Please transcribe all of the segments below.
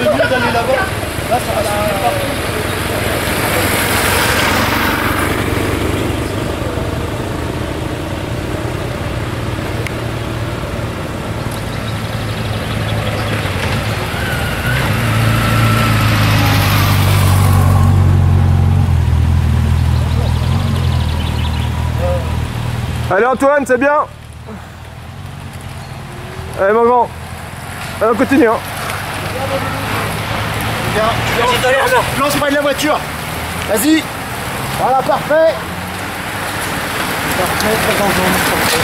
mieux d'aller là-bas. Là, ça va se partout. Allez Antoine, c'est bien. Allez mon grand. Allez, on continue hein. Lance pas de la voiture. Vas-y. Voilà, parfait. Parfait, très dangereux.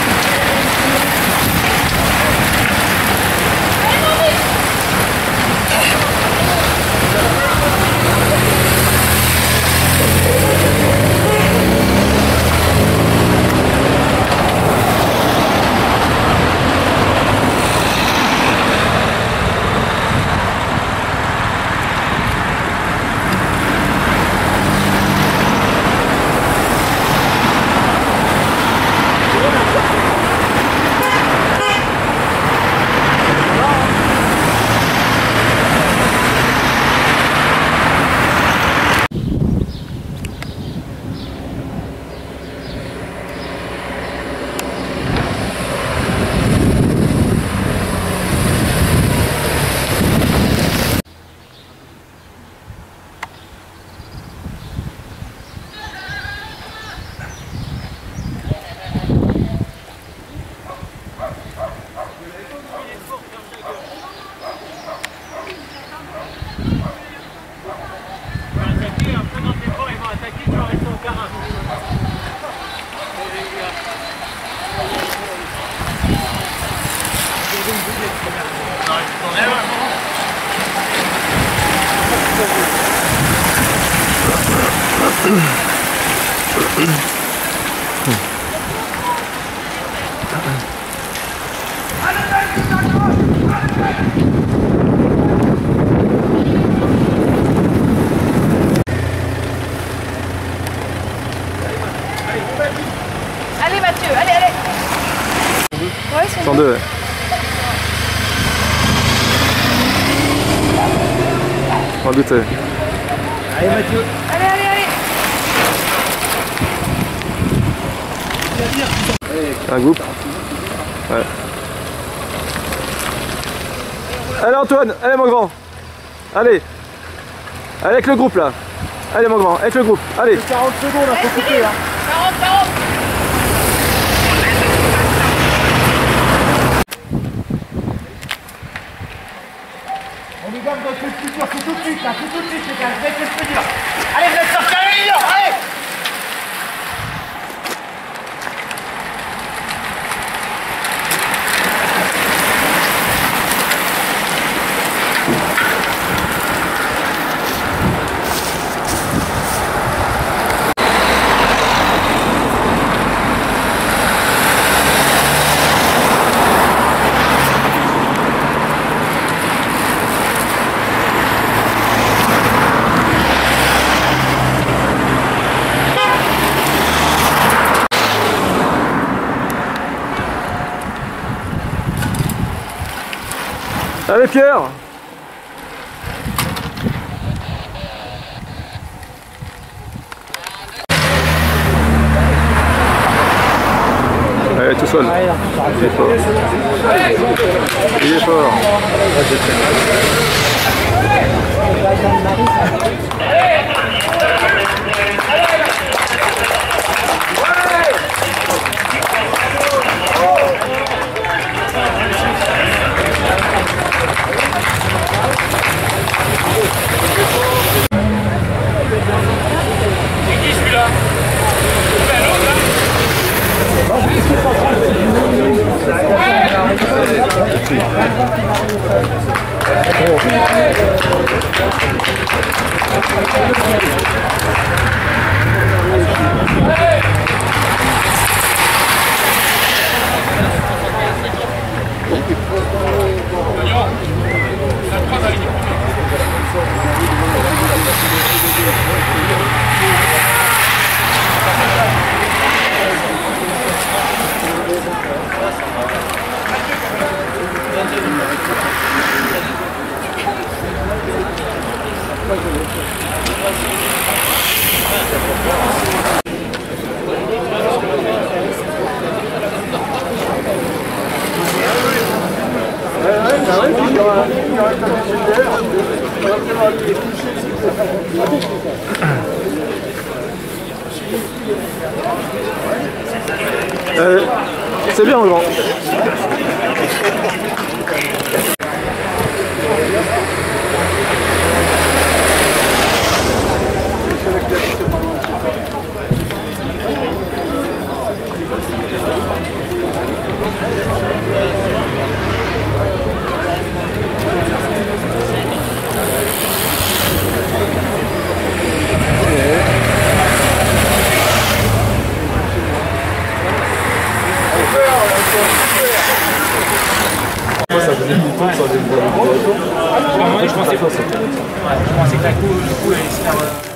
Allez Mathieu, allez, allez. Ouais, 102. Ouais. En doute. Allez Mathieu. Allez, allez, allez. Un groupe. Ouais. Allez Antoine, allez mon grand. Allez. Allez avec le groupe là. Allez mon grand, avec le groupe. Allez. 40 secondes, il faut couper. 40, 40. On nous garde dans le futur, c'est tout de suite là, c'est tout de suite les gars, vous êtes ce que je veux dire. Allez, vous êtes sortis, allez, allez. Allez Pierre. Allez tout seul. Il est fort. Il est fort. C'est bien, mon grand. Ça faisait longtemps que ça avait Je pensais que la coup, le coup, elle est super.